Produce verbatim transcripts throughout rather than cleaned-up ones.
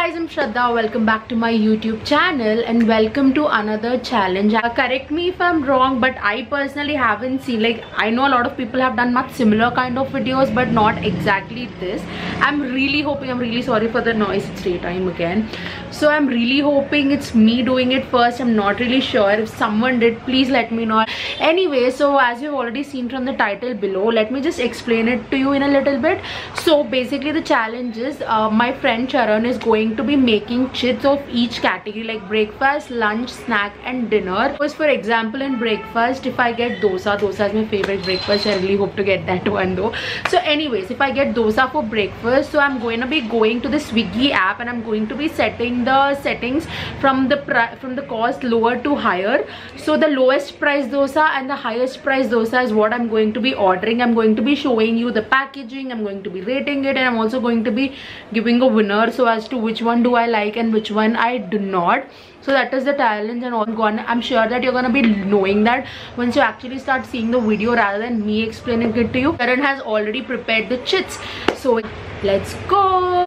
guys, I'm Shraddha. Welcome back to my YouTube channel and welcome to another challenge. Uh, correct me if I'm wrong, but I personally haven't seen, like, I know a lot of people have done much similar kind of videos, but not exactly this. I'm really hoping, I'm really sorry for the noise, it's daytime again. So I'm really hoping it's me doing it first. I'm not really sure. If someone did, please let me know. Anyway, so as you've already seen from the title below, let me just explain it to you in a little bit. So basically the challenge is, uh, my friend Charan is going to be making chits of each category, like breakfast, lunch, snack and dinner. Because for example, in breakfast, if I get dosa, dosa is my favorite breakfast. I really hope to get that one though. So anyways, if I get dosa for breakfast, so I'm going to be going to the Swiggy app and I'm going to be setting the settings from the from the cost lower to higher. So the lowest price dosa and the highest price dosa is what I'm going to be ordering. I'm going to be showing you the packaging, I'm going to be rating it, and I'm also going to be giving a winner, so as to which one do I like and which one I do not. So that is the challenge, and I'm gonna I'm sure that you're gonna be knowing that once you actually start seeing the video rather than me explaining it to you. Karan has already prepared the chits, so let's go.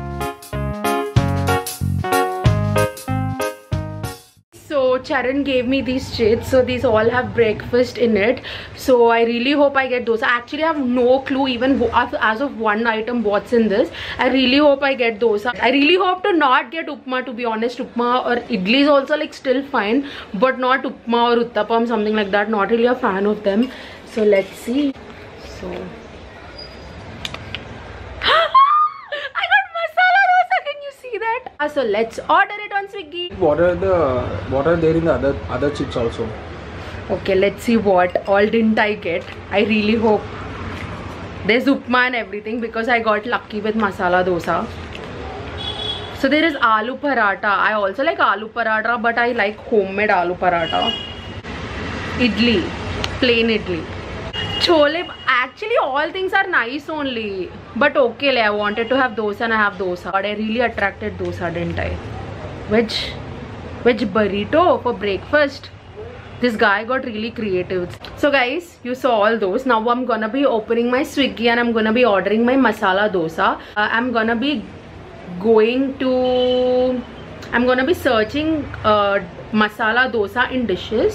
So Charan gave me these chits, so these all have breakfast in it. So I really hope I get those. I actually have no clue even as of one item what's in this. I really hope I get those. I really hope to not get upma, to be honest. Upma or idli is also like still fine, but not upma or uttapam, something like that. Not really a fan of them. So let's see. So that. So let's order it on Swiggy. What are the what are there in the other other chips also? Okay, let's see what all didn't I get. I really hope there's upma and everything, because I got lucky with masala dosa. So there is aloo paratha. I also like aloo paratha, but I like homemade aloo paratha. Idli, plain idli. Chole, actually all things are nice only, but okay, like, I wanted to have dosa and I have dosa, but I really attracted dosa, didn't I? Veg, veg burrito for breakfast. This guy got really creative. So guys, you saw all those. Now I'm gonna be opening my Swiggy and I'm gonna be ordering my masala dosa. uh, I'm gonna be going to I'm gonna be searching uh, masala dosa in dishes.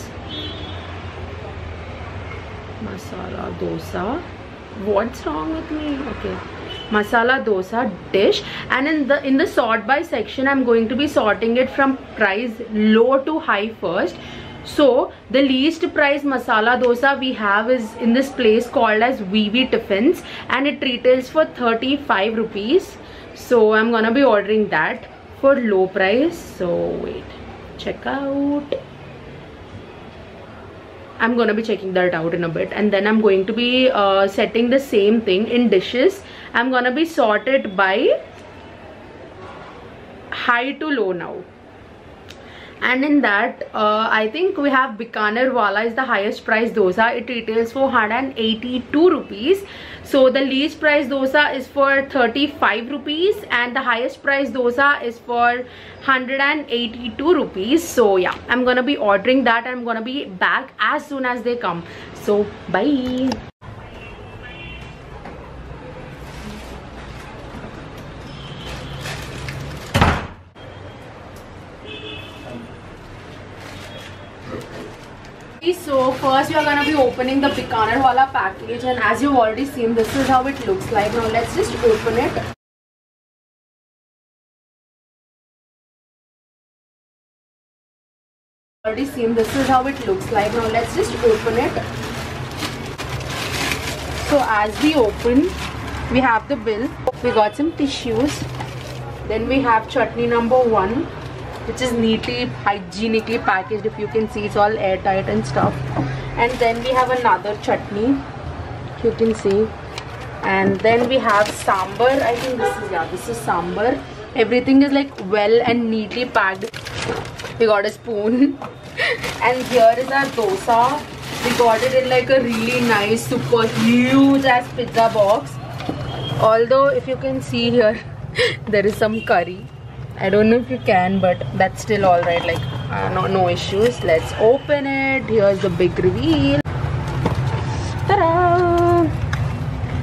Masala dosa, what's wrong with me? Okay, masala dosa dish, and in the in the sort by section I'm going to be sorting it from price low to high first. So the least price masala dosa we have is in this place called as V V Tiffins, and it retails for thirty-five rupees. So I'm gonna be ordering that for low price. So wait, check out. I'm gonna be checking that out in a bit, and then I'm going to be uh, setting the same thing in dishes. I'm gonna be sorted by high to low now, and in that uh, I think we have Bikaner Wala is the highest price dosa. It retails for one hundred eighty-two rupees. So the least price dosa is for thirty-five rupees and the highest price dosa is for one hundred eighty-two rupees. So yeah, I'm gonna be ordering that and I'm gonna be back as soon as they come. So bye. So first we are gonna be opening the Bikaner Wala package, and as you've already seen, this is how it looks like. Now let's just open it. Already seen, this is how it looks like. Now let's just open it. So as we open, we have the bill. We got some tissues. Then we have chutney number one, which is neatly hygienically packaged. If you can see, it's all airtight and stuff. And then we have another chutney, if you can see. And then we have sambar. I think this is, yeah, this is sambar. Everything is like well and neatly packed. We got a spoon. And here is our dosa. We got it in like a really nice, super huge ass pizza box. Although if you can see here, there is some curry. I don't know if you can, but that's still alright, like uh, no, no issues. Let's open it. Here's the big reveal. Ta-da! So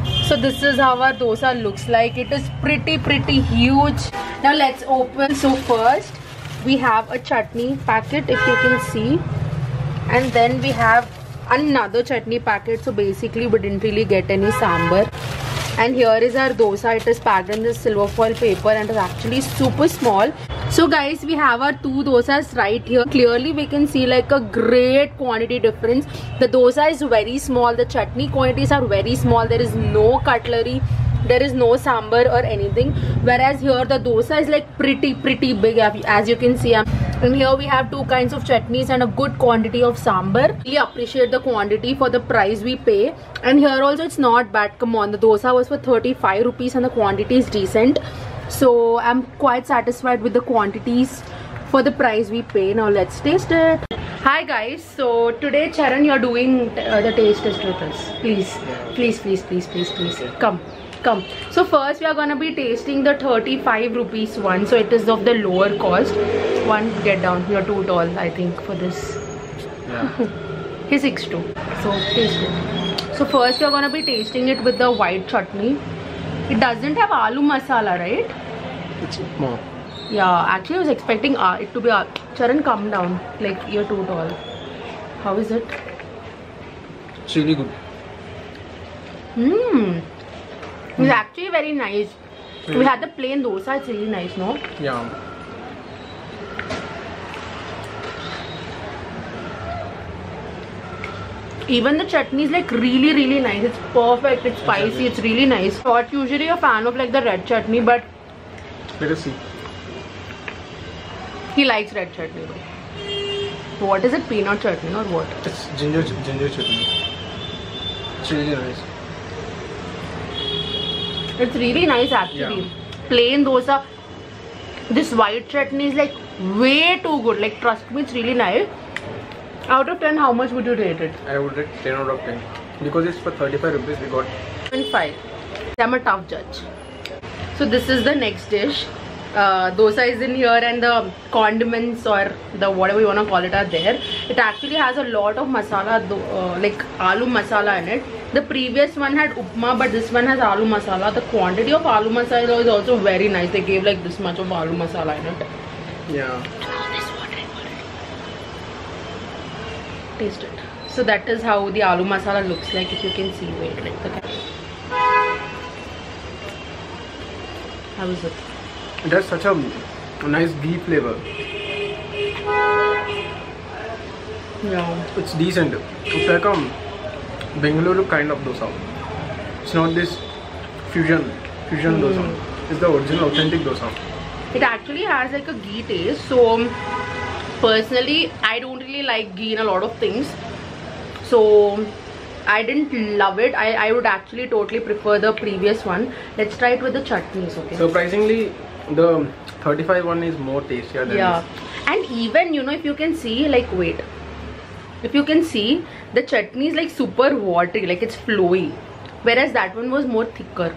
this is how our dosa looks like. It is pretty pretty huge. Now let's open. So first we have a chutney packet, if you can see, and then we have another chutney packet. So basically we didn't really get any sambar. And here is our dosa. It is packed in this silver foil paper and is actually super small. So guys, we have our two dosas right here. Clearly we can see like a great quantity difference. The dosa is very small, the chutney quantities are very small, there is no cutlery, there is no sambar or anything, whereas here the dosa is like pretty pretty big, as you can see. And here we have two kinds of chutneys and a good quantity of sambar. Really appreciate the quantity for the price we pay. And here also it's not bad. Come on, the dosa was for thirty-five rupees and the quantity is decent. So I'm quite satisfied with the quantities for the price we pay. Now let's taste it. Hi guys, so today Charan, you're doing uh, the taste test with us. Please, please, please, please, please, please, come. Come. So first we are gonna be tasting the thirty-five rupees one. So it is of the lower cost one. Get down, you're too tall I think for this. Yeah. He's six two. So taste it. So first we are gonna be tasting it with the white chutney. It doesn't have aloo masala, right? It's more. Yeah, actually I was expecting uh, it to be uh, Charan, come down, like you're too tall. How is it? It's really good. Hmm. It's actually very nice. Mm. We had the plain dosa, it's really nice, no? Yeah. Even the chutney is like really really nice. It's perfect, it's spicy, it's really nice. I'm not usually a fan of like the red chutney, but let us see. He likes red chutney. So what is it? Peanut chutney or what? It's ginger ginger chutney. It's really nice. It's really nice actually. Yeah. Plain dosa. This white chutney is like way too good. Like trust me, it's really nice. Out of ten, how much would you rate it? I would rate ten out of ten. Because it's for thirty-five rupees, we got five. I'm a tough judge. So this is the next dish. Uh, dosa is in here and the condiments or the whatever you want to call it are there. It actually has a lot of masala, uh, like aloo masala in it. The previous one had upma, but this one has aloo masala. The quantity of aloo masala is also very nice. They gave like this much of aloo masala in it. Yeah. Taste it. So that is how the aloo masala looks like. If you can see, wait, like the. How is it? It has such a nice ghee flavor. Yeah. It's decent. It's like a Bengaluru kind of dosa. It's not this fusion fusion mm. dosa. It's the original authentic dosa. It actually has like a ghee taste. So personally, I don't really like ghee in a lot of things. So I didn't love it. I, I would actually totally prefer the previous one. Let's try it with the chutneys, okay? Surprisingly, the thirty-five one is more tastier than yeah. this. And even, you know, if you can see, like, wait. If you can see, the chutney is like super watery, like it's flowy. Whereas that one was more thicker.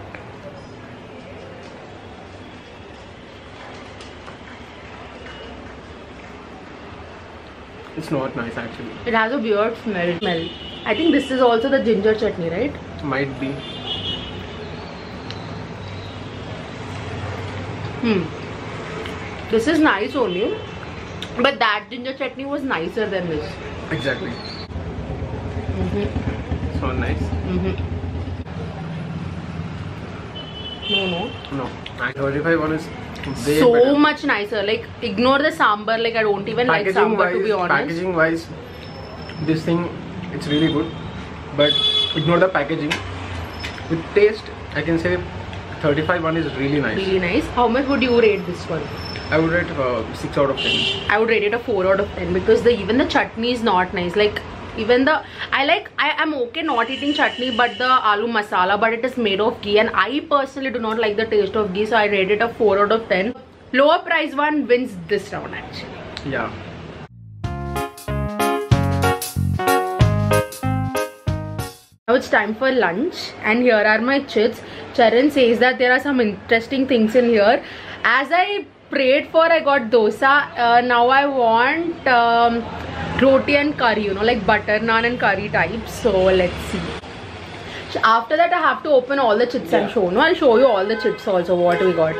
It's not nice actually. It has a weird smell. smell. I think this is also the ginger chutney, right? Might be. Hmm. This is nice only. But that ginger chutney was nicer than this. Exactly. Mm-hmm. It's not nice. Mm-hmm. No, no. No. thirty-five one is way so better. much nicer. Like, ignore the sambar. Like, I don't even packaging like sambar, wise, to be honest. Packaging wise, this thing, it's really good. But ignore the packaging. With taste, I can say thirty-five one is really nice. Really nice. How much would you rate this one? I would rate uh, six out of ten. I would rate it a four out of ten because the even the chutney is not nice. Like, even the I like I am okay not eating chutney, but the aloo masala, but it is made of ghee, and I personally do not like the taste of ghee, so I rate it a four out of ten. Lower price one wins this round actually. Yeah. Now it's time for lunch, and here are my chits. Charan says that there are some interesting things in here. As I prayed for, I got dosa. Uh, now I want um, roti and curry, you know, like butter naan and curry type. So let's see. After that I have to open all the chits yeah. and show. No, I'll show you all the chits also what we got.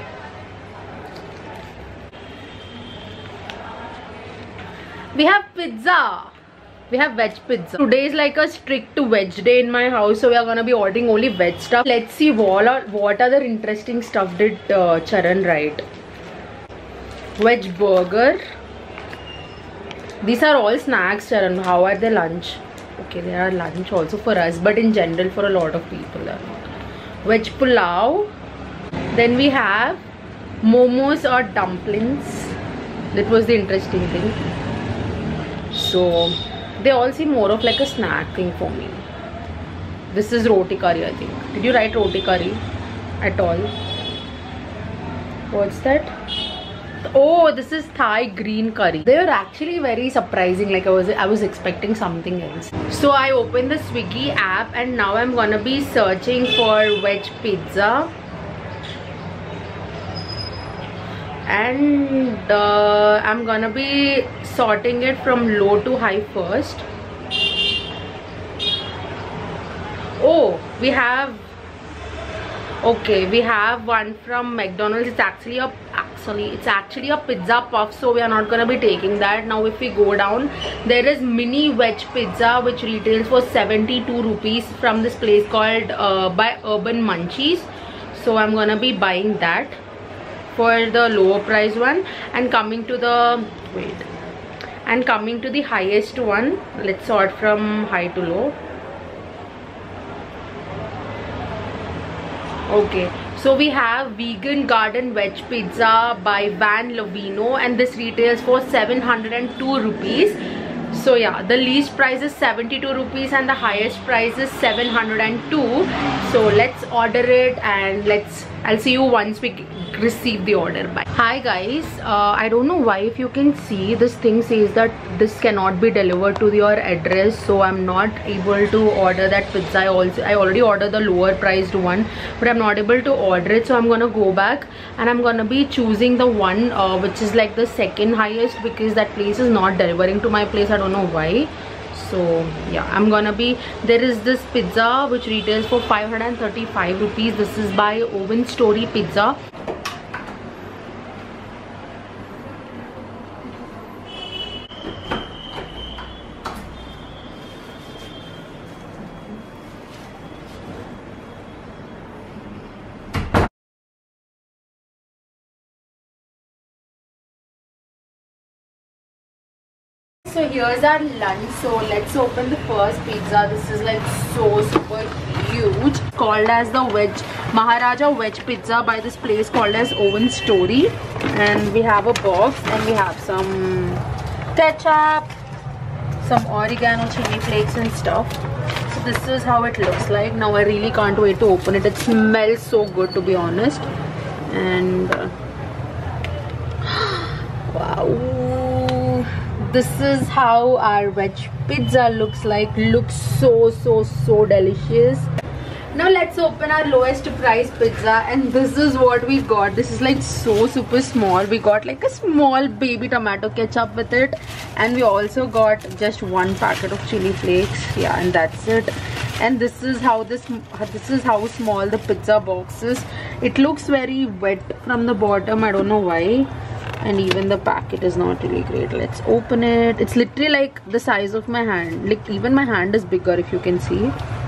We have pizza. We have veg pizza. Today is like a strict veg day in my house, so we are gonna be ordering only veg stuff. Let's see what are, what other interesting stuff did uh, Charan write. Veg burger. These are all snacks, Charan. How are they lunch? Okay, they are lunch also for us, but in general for a lot of people they are not. Veg pulao. Then we have momos or dumplings. That was the interesting thing. So they all seem more of like a snack thing for me. This is roti curry, I think. Did you write roti curry at all? What's that? Oh, this is Thai green curry. They were actually very surprising. Like I was I was expecting something else. So I opened the Swiggy app and now I'm gonna be searching for veg pizza. And uh, I'm gonna be sorting it from low to high first. Oh, we have okay we have one from McDonald's. It's actually a actually it's actually a pizza puff, so we are not gonna be taking that. Now if we go down, there is mini veg pizza which retails for seventy-two rupees from this place called uh, by Urban Munchies. So I'm gonna be buying that for the lower price one. And coming to the wait and coming to the highest one, let's sort from high to low. Okay, so we have vegan garden veg pizza by Van Lovino, and this retails for seven hundred two rupees. So yeah, the least price is seventy-two rupees and the highest price is seven hundred two. So let's order it and let's I'll see you once we receive the order. Bye. Hi guys, uh, I don't know why, if you can see, this thing says that this cannot be delivered to your address, so I'm not able to order that pizza. I also I already ordered the lower priced one, but I'm not able to order it, so I'm gonna go back and I'm gonna be choosing the one uh, which is like the second highest, because that place is not delivering to my place. I don't know why. So yeah, I'm gonna be there is this pizza which retails for five hundred thirty-five rupees. This is by Oven Story Pizza. So here's our lunch. So let's open the first pizza. This is like so super huge. Called as the veg Maharaja veg pizza by this place called as Oven Story. And we have a box and we have some ketchup, some oregano, chili flakes and stuff. So this is how it looks like. Now I really can't wait to open it. It smells so good, to be honest. And uh, wow. This is how our veg pizza looks like. Looks so so so delicious. Now let's open our lowest price pizza, and this is what we got. This is like so super small. We got like a small baby tomato ketchup with it, and we also got just one packet of chili flakes. Yeah, and that's it. And this is how this this is how small the pizza box is. It looks very wet from the bottom. I don't know why. And even the packet is not really great. Let's open it. It's literally like the size of my hand. Like even my hand is bigger, if you can see.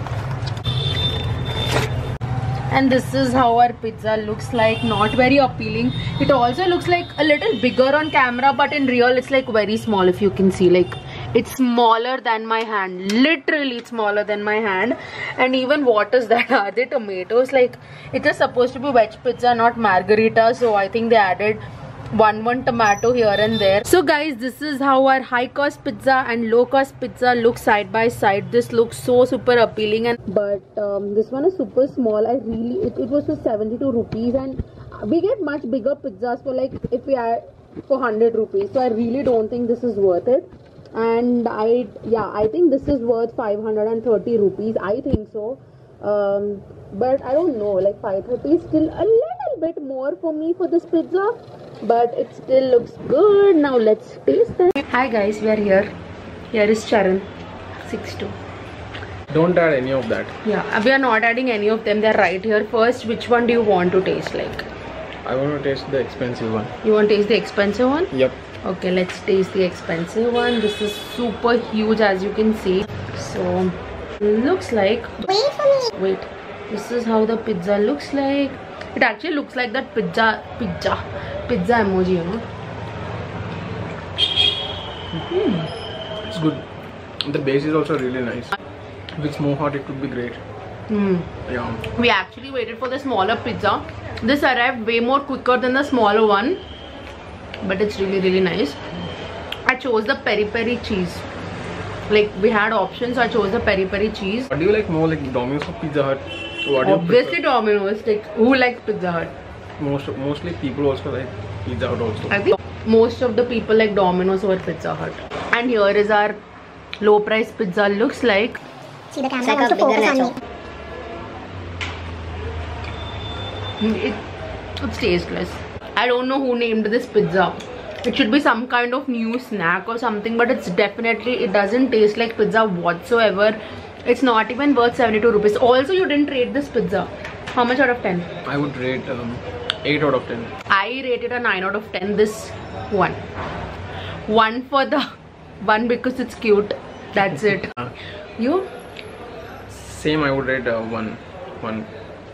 And this is how our pizza looks like. Not very appealing. It also looks like a little bigger on camera, but in real it's like very small, if you can see. Like it's smaller than my hand. Literally it's smaller than my hand. And even what is that? Are they tomatoes? Like it is supposed to be veg pizza, not margarita. So I think they added one one tomato here and there. So guys, this is how our high cost pizza and low cost pizza look side by side. This looks so super appealing, and but um, this one is super small. I really it, it was for seventy-two rupees, and we get much bigger pizzas for like if we are for one hundred rupees. So I really don't think this is worth it. And I yeah I think this is worth five hundred thirty rupees. I think so. Um, but I don't know, like five thirty is still a little bit more for me for this pizza, but it still looks good. Now let's taste it. Hi guys, we are here. Here is Charan, six two. Don't add any of that. Yeah, we are not adding any of them. They're right here. First, which one do you want to taste like? I want to taste the expensive one. You want to taste the expensive one? Yep. Okay, let's taste the expensive one. This is super huge, as you can see. So, looks like... Wait for me. Wait. This is how the pizza looks like. It actually looks like that pizza... Pizza. Pizza emoji, you know. Mm. It's good. The base is also really nice. If it's more hot, it would be great. Mm. Yeah. We actually waited for the smaller pizza. This arrived way more quicker than the smaller one. But it's really, really nice. I chose the peri peri cheese. Like, we had options, so I chose the peri peri cheese. What do you like more, like Domino's or Pizza Hut? What do you Obviously prefer? Domino's. Like, who likes Pizza Hut? Most mostly people also like Pizza Hut also. I think most of the people like Domino's over Pizza Hut. And here is our low price pizza. Looks like. See, the camera Like wants a to focus on bigger me. It, it's tasteless. I don't know who named this pizza. It should be some kind of new snack or something, but it's definitely, it doesn't taste like pizza whatsoever. It's not even worth seventy-two rupees. Also, you didn't rate this pizza. How much out of ten? I would rate um, eight out of ten. I rated a nine out of ten. This one. One for the one because it's cute. That's it. You? Same, I would rate uh, one. One.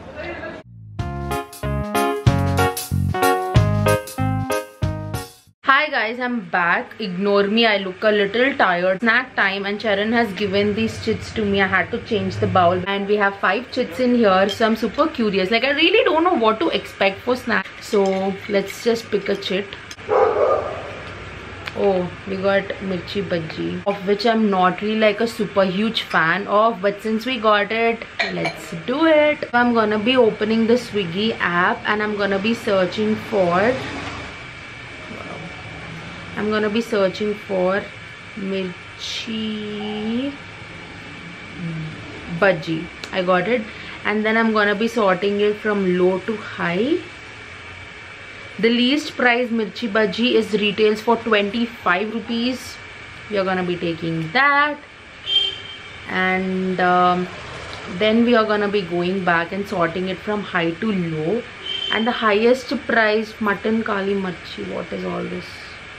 Hi guys, I'm back. Ignore me, I look a little tired. Snack time, and Charan has given these chits to me. I had to change the bowl, and we have five chits in here, so I'm super curious. Like, I really don't know what to expect for snack. So let's just pick a chit. Oh, we got mirchi bhaji, of which I'm not really like a super huge fan of, but since we got it, let's do it. I'm gonna be opening the Swiggy app, and I'm gonna be searching for I'm gonna be searching for mirchi bhaji. I got it. And then I'm gonna be sorting it from low to high. The least price mirchi bhaji is retails for twenty-five rupees. We are gonna be taking that. And um, then we are gonna be going back and sorting it from high to low. And the highest price, mutton kali mirchi. What is all this?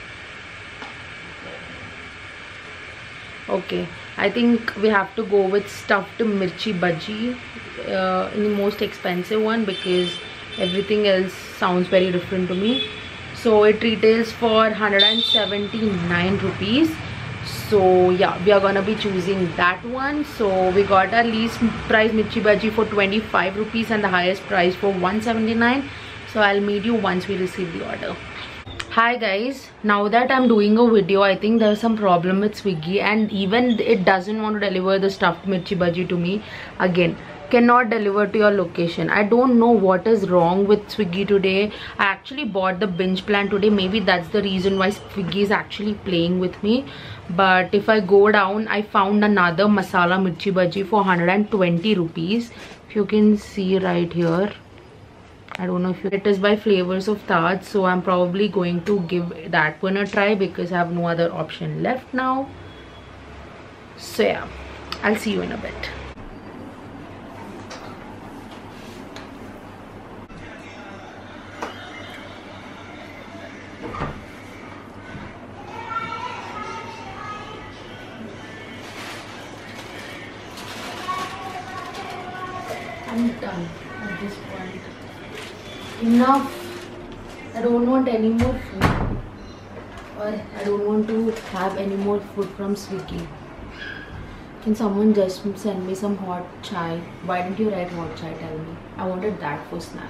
Okay, I think we have to go with stuffed mirchi bhaji, uh, in the most expensive one, because everything else sounds very different to me. So it retails for one hundred seventy-nine rupees. So yeah, we are gonna be choosing that one. So we got our least price mirchi bhaji for twenty-five rupees and the highest price for one seventy-nine. So I'll meet you once we receive the order. Hi guys, now that I'm doing a video, I think there's some problem with Swiggy, and even it doesn't want to deliver the stuffed mirchi bhaji to me. Again, cannot deliver to your location. I don't know what is wrong with Swiggy today. I actually bought the binge plan today. Maybe that's the reason why Swiggy is actually playing with me. But if I go down, I found another masala mirchi bhaji for one hundred twenty rupees. If you can see right here, I don't know if you, it is by Flavors of Taj, so I'm probably going to give that one a try because I have no other option left now. So yeah, I'll see you in a bit. I'm done at this point. Enough. I don't want any more food, or I don't want to have any more food from Swiggy. Can someone just send me some hot chai? Why didn't you write hot chai? Tell me. I wanted that for snack.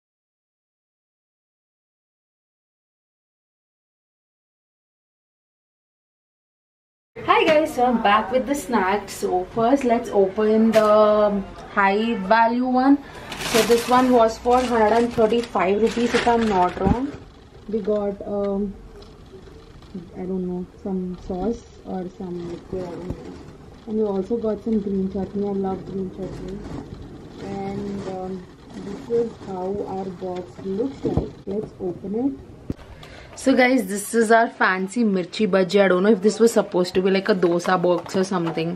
Hi guys, so I'm back with the snacks. So first let's open the high value one. So this one was for one hundred thirty-five rupees if I'm not wrong. We got um I don't know, some sauce or some liquid, I don't know. And we also got some green chutney. I love green chutney. And um, this is how our box looks like. Let's open it. So guys, this is our fancy mirchi bhaji. I don't know if this was supposed to be like a dosa box or something.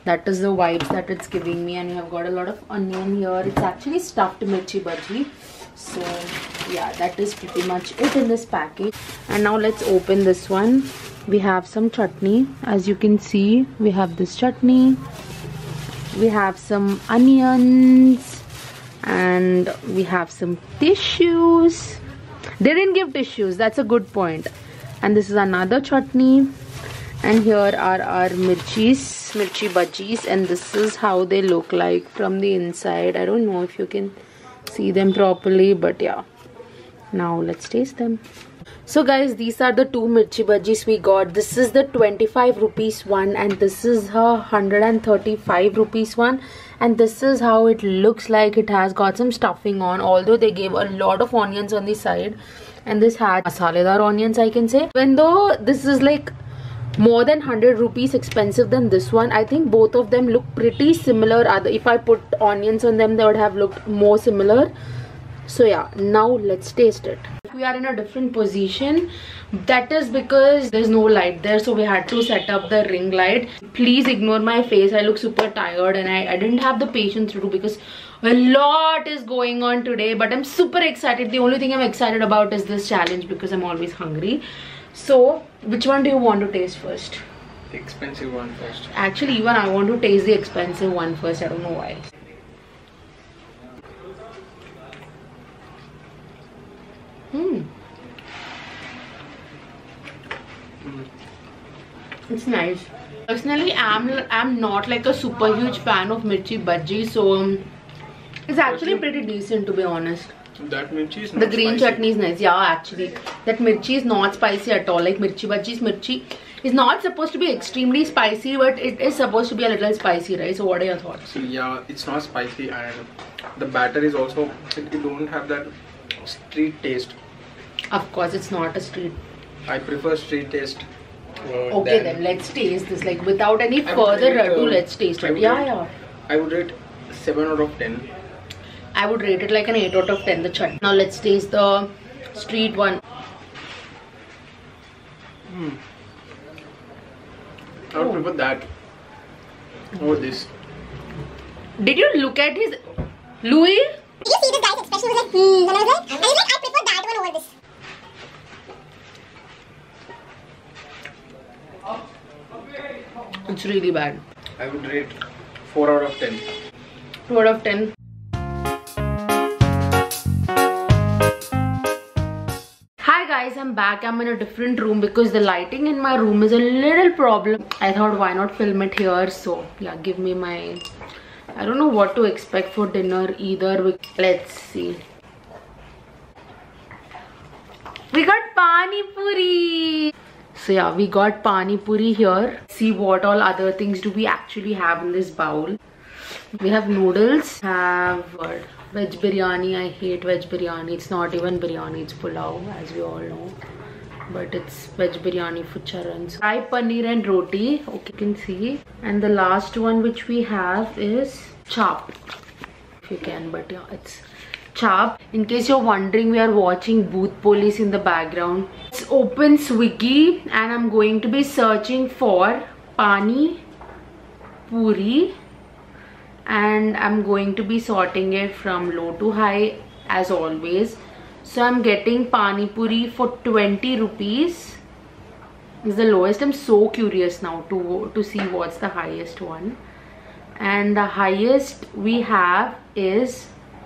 That is the vibes that it's giving me. And you have got a lot of onion here. It's actually stuffed mirchi bhaji. So yeah, that is pretty much it in this package. And now let's open this one. We have some chutney. As you can see, we have this chutney. We have some onions. And we have some tissues. They didn't give tissues. That's a good point. And this is another chutney. And here are our mirchis, mirchi bhajis, and this is how they look like from the inside. I don't know if you can see them properly, but yeah. Now let's taste them. So guys, these are the two mirchi bhajis we got. This is the twenty-five rupees one and this is her one hundred thirty-five rupees one. And this is how it looks like. It has got some stuffing on, although they gave a lot of onions on the side. And this had masaledar onions, I can say. Even though this is like more than one hundred rupees expensive than this one, I think both of them look pretty similar. If I put onions on them, they would have looked more similar. So yeah, now let's taste it. We are in a different position. That is because there's no light there, so we had to set up the ring light. Please ignore my face. I look super tired and I, I didn't have the patience to do because a lot is going on today. But I'm super excited. The only thing I'm excited about is this challenge because I'm always hungry. So, which one do you want to taste first? The expensive one first. Actually, even I want to taste the expensive one first. I don't know why. Hmm. Mm. It's nice. Personally, I'm I'm not like a super huge fan of mirchi bhaji, so um, it's actually pretty decent to be honest. That mirchi is not The green spicy. chutney is nice. Yeah, actually, that mirchi is not spicy at all. Like mirchi bhaji's mirchi is not supposed to be extremely spicy, but it is supposed to be a little spicy, right? So, what are your thoughts? Yeah, it's not spicy and the batter is also. It, it don't have that street taste. Of course, it's not a street. I prefer street taste. Uh, Okay, than, then let's taste this. Like without any I would further rate, ado, uh, let's taste I it. would Yeah, rate- yeah. I would rate seven out of ten. I would rate it like an eight out of ten, the chutney. Now let's taste the street one. Mm. I would Oh. prefer that over this. Did you look at his... Louis? Did you see this guy's expression? He was like, hmm. And I was like, and he was like, I prefer that one over this. It's really bad. I would rate four out of ten. two out of ten. Hi guys, I'm back. I'm in a different room because the lighting in my room is a little problem. I thought why not film it here. So yeah, give me my... I don't know what to expect for dinner either. Let's see. We got pani puri. So yeah, we got pani puri here. See what all other things do we actually have in this bowl. We have noodles, have what? Veg biryani. I hate veg biryani. It's not even biryani, it's pulao, as we all know. But it's veg biryani for Charan. Fry paneer and roti. Okay, you can see. And the last one which we have is chap. If you can, but yeah, it's chap. In case you're wondering, we are watching Booth Police in the background. Let's open Swiggy and I'm going to be searching for pani puri. And I'm going to be sorting it from low to high as always. So I'm getting pani puri for twenty rupees. Is the lowest. I'm so curious now to to see what's the highest one. And the highest we have is,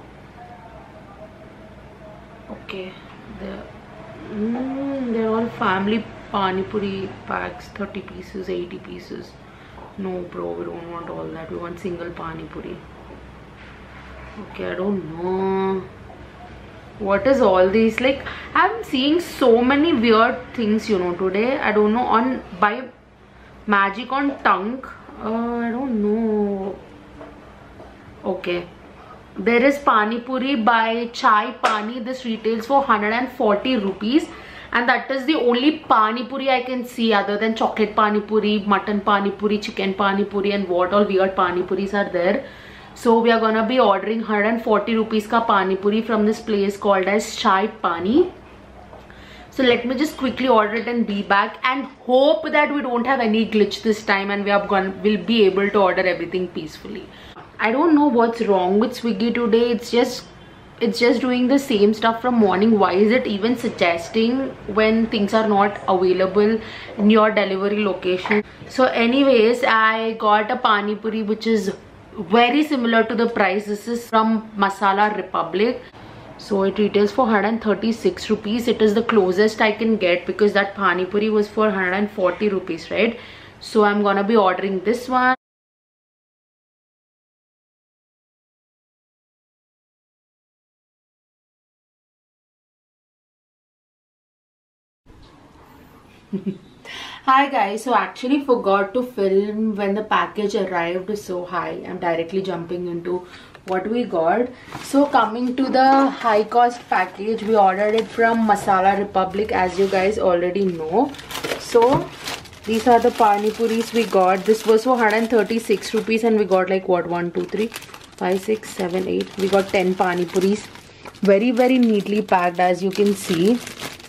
okay, the mm, they're all family pani puri packs, thirty pieces, eighty pieces. No bro, we don't want all that. We want single pani puri. Okay, I don't know what is all these. Like, I'm seeing so many weird things, you know, today. I don't know, on by magic on tongue. uh, I don't know. Okay, there is pani puri by Chai Pani. This retails for one hundred forty rupees. And that is the only pani puri I can see, other than chocolate pani puri, mutton pani puri, chicken pani puri, and what all weird pani puris are there. So we are gonna be ordering one hundred forty rupees ka pani puri from this place called as Chai Pani. So let me just quickly order it and be back, and hope that we don't have any glitch this time and we are gonna will be able to order everything peacefully. I don't know what's wrong with Swiggy today. It's just it's just doing the same stuff from morning. Why is it even suggesting when things are not available in your delivery location? So anyways, I got a pani puri which is very similar to the price. This is from Masala Republic. So it retails for one hundred thirty-six rupees. It is the closest I can get because that pani puri was for one hundred forty rupees, right? So I'm gonna be ordering this one. Hi guys, so actually forgot to film when the package arrived, so hi, I'm directly jumping into what we got. So coming to the high cost package, we ordered it from Masala Republic, as you guys already know. So these are the pani puris we got. This was for one hundred thirty-six rupees and we got like what, one two three five six seven eight, we got ten pani puris, very very neatly packed, as you can see.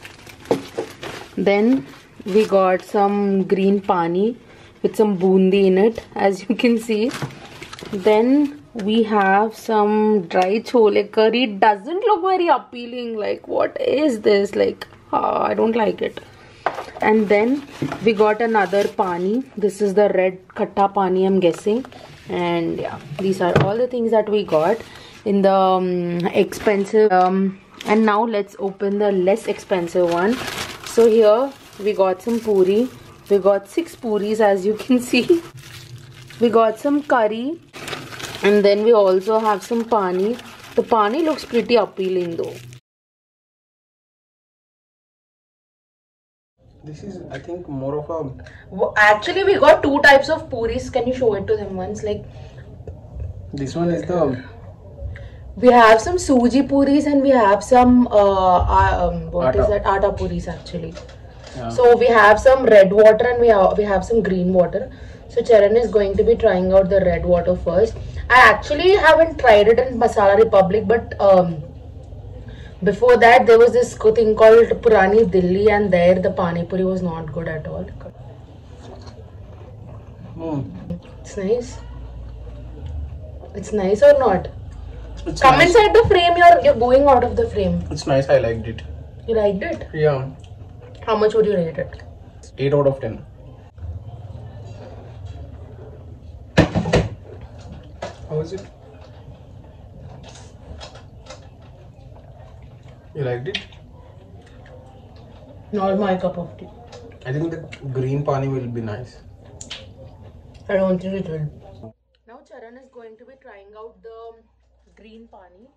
Then we got some green pani with some bundi in it, as you can see. Then we have some dry chole curry. It doesn't look very appealing. Like, what is this? Like, oh, I don't like it. And then we got another pani. This is the red khatta pani, I'm guessing. And yeah, these are all the things that we got in the um, expensive. Um, and now let's open the less expensive one. So here we got some puri. We got six puris, as you can see. We got some curry. And then we also have some pani. The pani looks pretty appealing though. This is, I think, more of a... Well, actually, we got two types of puris. Can you show it to them once? Like, This one is the... we have some suji puris and we have some, uh, uh, um, what Atta. is that? Atta puris actually. Yeah. So we have some red water and we have, we have some green water. So Charan is going to be trying out the red water first. I actually haven't tried it in Masala Republic, but um, before that there was this thing called Purani Delhi, and there the pani puri was not good at all. Mm. It's nice. It's nice or not? It's Come nice. inside the frame. You're you're going out of the frame. It's nice, I liked it. You liked it? Yeah. How much would you rate it? eight out of ten. How is it? You liked it? Not my cup of tea. I think the green pani will be nice. I don't think it will. Now Charan is going to be trying out the green pani.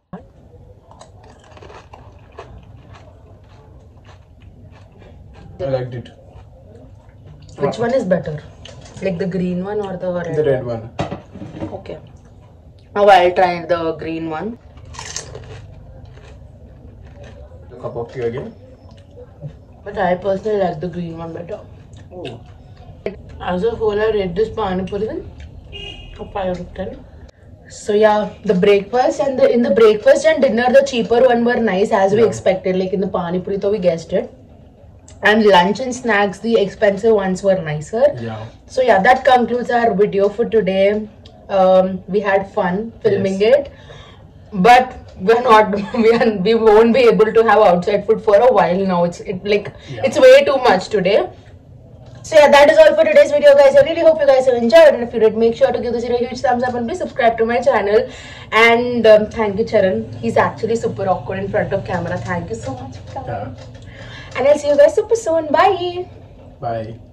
I liked it. Which one is better? Like the green one or the red The red one. one? Okay. Now I'll try the green one. A cup of tea again. But I personally like the green one better. Oh. As a whole, I rate this pani puri a five out of ten. So yeah, the breakfast and the in the breakfast and dinner, the cheaper one were nice as we Yeah. expected. Like in the pani puri, so we guessed it. And lunch and snacks, the expensive ones were nicer. Yeah. So yeah, that concludes our video for today. Um, we had fun filming Yes. it, but we're not we are, we won't be able to have outside food for a while now. It's it like Yeah. it's way too much today. So yeah, that is all for today's video, guys. I really hope you guys have enjoyed, and if you did, make sure to give this video a huge thumbs up and please subscribe to my channel. And um, thank you, Charan. He's actually super awkward in front of camera. Thank you so much for coming. Yeah. And I'll see you guys super soon. Bye. Bye.